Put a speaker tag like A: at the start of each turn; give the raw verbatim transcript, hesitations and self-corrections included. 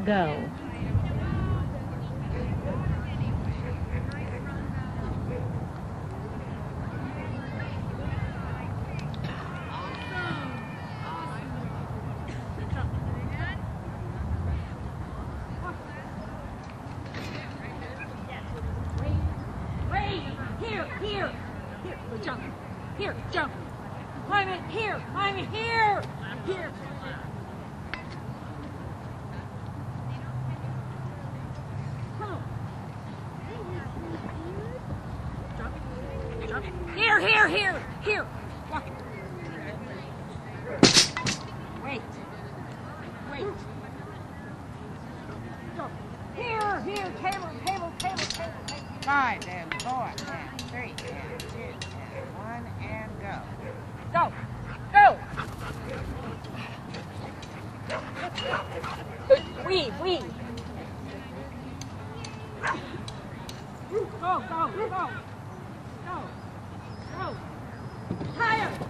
A: go.
B: Here, here, here, jump. Here, jump. Climb it, here, climb it, here, here. Come on. Jump, jump. Here, here, here, here. Walk it. Wait, wait. Jump. Here, here, table, table, table, table, table.
C: Five and four and three and two and one and go.
B: Go! Go! Weave, weave. Go, go, go. Go. Go. Higher!